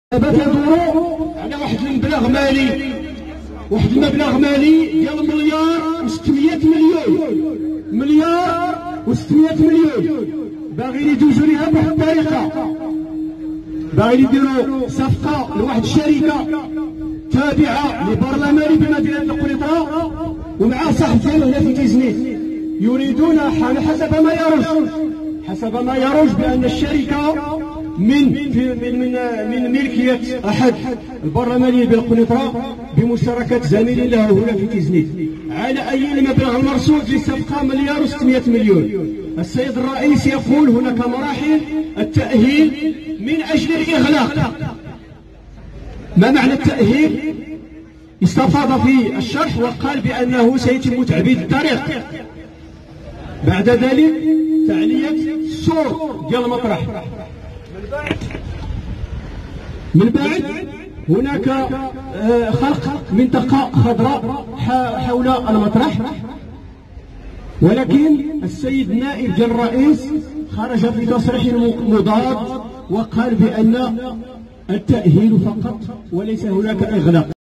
دابا كندورو على واحد المبلغ مالي ديال مليار و600 مليون باغيين يدوزو ليها بواحد الطريقه، باغيين يديروا صفقه لواحد الشركه تابعه لبرلماني بمدينه القنيطره ومع صاحب ديالو هنا في تيزنيت، يريدون حسب ما يروج بان الشركه من ملكيه احد البرلمانيين بالقنيطره بمشاركه زميل له هنا في تيزنيت على اي المبلغ المرصود لصفقه مليار و600 مليون. السيد الرئيس يقول هناك مراحل التأهيل من اجل الاغلاق. ما معنى التأهيل؟ استفاض في الشرح وقال بانه سيتم تعبيد الطريق، بعد ذلك تعلية السور ديال المطرح، من بعد هناك خلق منطقة خضراء حول المطرح. ولكن السيد نائب ديال الرئيس خرج في تصريح مضاد وقال بأن التأهيل فقط وليس هناك إغلاق.